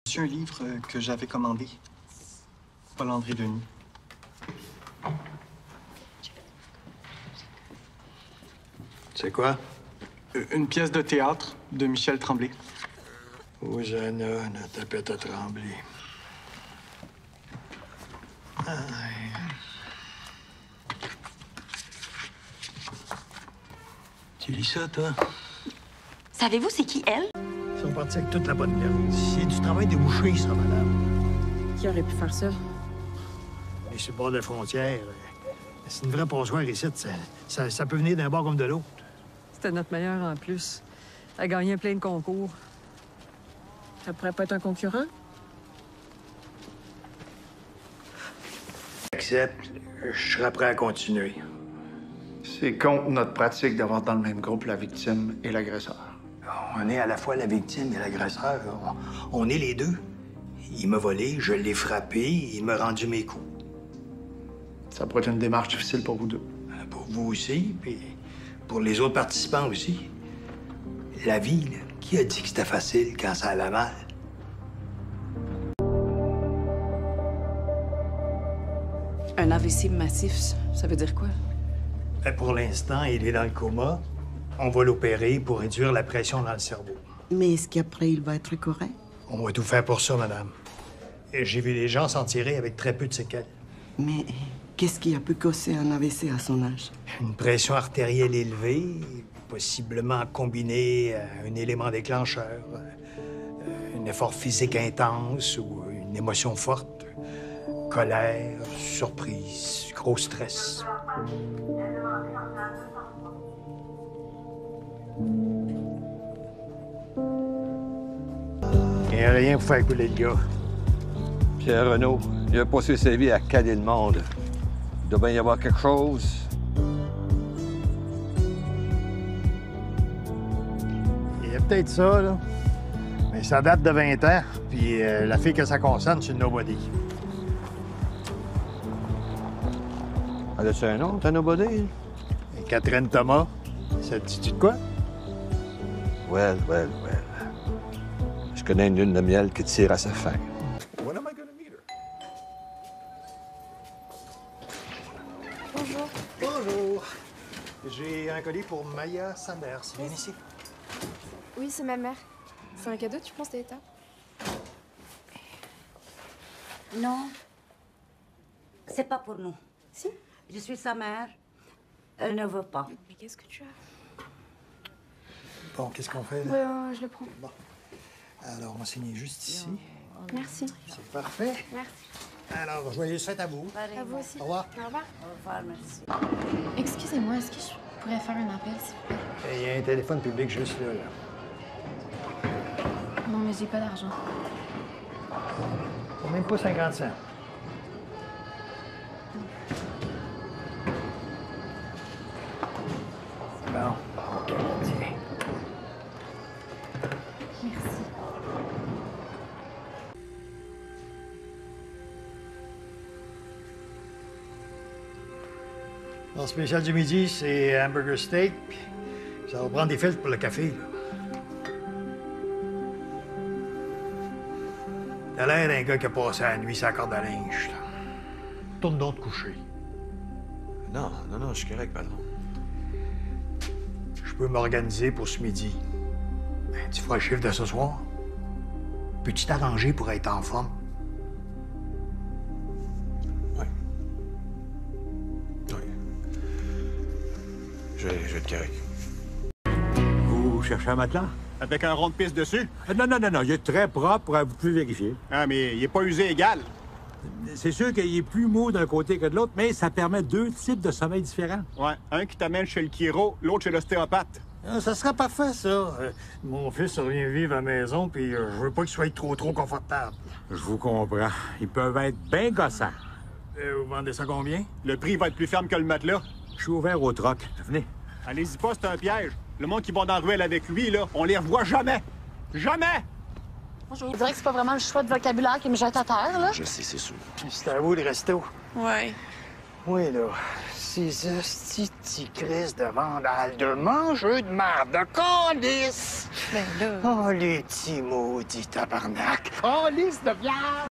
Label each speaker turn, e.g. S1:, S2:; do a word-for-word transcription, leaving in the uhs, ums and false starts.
S1: C'est un livre que j'avais commandé. Paul-André Denis.
S2: C'est quoi?
S1: Une pièce de théâtre de Michel Tremblay.
S2: Hosanna, notre tapette à trembler. Ah. Tu lis ça, toi?
S3: Savez-vous c'est qui elle?
S2: Ils sont partis avec toute la bonne gueule. C'est du travail de boucher, ça, madame.
S4: Qui aurait pu faire ça?
S2: On est sur le bord de la frontière. C'est une vraie passoire ici. Ça, ça, ça peut venir d'un bord comme de l'autre.
S4: C'était notre meilleur en plus. Elle a gagné plein de concours. Ça pourrait pas être un concurrent?
S2: J'accepte. Je serai prêt à continuer.
S5: C'est contre notre pratique d'avoir dans le même groupe la victime et l'agresseur.
S2: On est à la fois la victime et l'agresseur. On, on est les deux. Il m'a volé, je l'ai frappé, il m'a rendu mes coups.
S5: Ça pourrait être une démarche difficile pour vous deux.
S2: Pour vous aussi, puis pour les autres participants aussi. La vie, là, qui a dit que c'était facile quand ça allait mal?
S6: Un A V C massif, ça veut dire quoi?
S2: Ben, pour l'instant, il est dans le coma. On va l'opérer pour réduire la pression dans le cerveau.
S7: Mais est-ce qu'après, il va être correct?
S2: On va tout faire pour ça, madame. Et j'ai vu les gens s'en tirer avec très peu de séquelles.
S7: Mais qu'est-ce qui a pu causer un A V C à son âge?
S2: Une pression artérielle élevée, possiblement combinée à un élément déclencheur, un effort physique intense ou une émotion forte, colère, surprise, gros stress. Il n'y a rien pour faire couler le gars.
S8: Pierre Renaud, il a passé sa vie à caler le monde. Il doit bien y avoir quelque chose.
S2: Il y a peut-être ça, là. Mais ça date de vingt ans, puis euh, la fille que ça concerne, c'est une nobody.
S8: Elle a-tu un nom, ta nobody?
S2: Et Catherine Thomas, ça te dit-tu de quoi?
S8: Well, well, well. Je connais une lune de miel qui tire à sa fin.
S2: Bonjour. Bonjour. J'ai un colis pour Maya Sanders. Viens ici.
S9: Oui, c'est ma mère. C'est un cadeau, tu penses, Théta?
S3: Non. C'est pas pour nous.
S9: Si?
S3: Je suis sa mère. Elle ne veut pas.
S9: Mais qu'est-ce que tu as?
S2: Bon, qu'est-ce qu'on fait, là?
S9: Ouais, euh, je le prends.
S2: Bon. Alors, on va signer juste ici.
S9: Merci.
S2: C'est parfait.
S9: Merci.
S2: Alors, joyeuse fête à vous.
S9: À vous aussi.
S2: Au revoir.
S9: Au revoir.
S3: Au revoir, merci.
S9: Excusez-moi, est-ce que je pourrais faire un appel, s'il vous plaît?
S2: Il y a un téléphone public juste là, là.
S9: Non, mais j'ai pas d'argent.
S2: Même pas cinquante cents. Bon, OK, tiens.
S9: Merci.
S2: Le spécial du midi, c'est hamburger steak. Ça va prendre des filtres pour le café, là. T'as l'air d'un gars qui a passé la nuit sur la corde à linge, là. Tourne donc te coucher.
S8: Non, non, non, je suis correct, patron.
S2: Je peux m'organiser pour ce midi. Ben, tu feras le chiffre de ce soir. Peux-tu t'arranger pour être en forme?
S8: Oui. Oui. Je vais, je vais être correct.
S10: Vous cherchez un matelas?
S11: Avec un rond de piste dessus?
S10: Euh, Non, non, non, non, il est très propre, vous pouvez vérifier.
S11: Ah, mais il est pas usé égal.
S10: C'est sûr qu'il est plus mou d'un côté que de l'autre, mais ça permet deux types de sommeil différents.
S11: Ouais, un qui t'amène chez le chiro, l'autre chez l'ostéopathe.
S2: Ah, ça sera parfait, ça. Euh, mon fils revient vivre à la maison, puis euh, je veux pas qu'il soit trop, trop confortable.
S10: Je vous comprends. Ils peuvent être bien gossants.
S2: Euh, vous vendez ça combien?
S11: Le prix va être plus ferme que le matelas.
S10: Je suis ouvert au troc. Venez.
S11: Allez-y pas, c'est un piège. Le monde qui va dans la ruelle avec lui, là, on les revoit jamais. Jamais!
S9: Bonjour. Je dirais que c'est pas vraiment le choix de vocabulaire qui me jette à terre, là.
S8: Je sais, c'est sûr.
S2: C'est à vous, le resto.
S9: Ouais.
S2: Oui, là, ces hosties de petits crises de vandales, de mangeux de merde, de calices!
S6: Ben là...
S2: Oh, les petits maudits tabarnak! Oh, lisse de viande!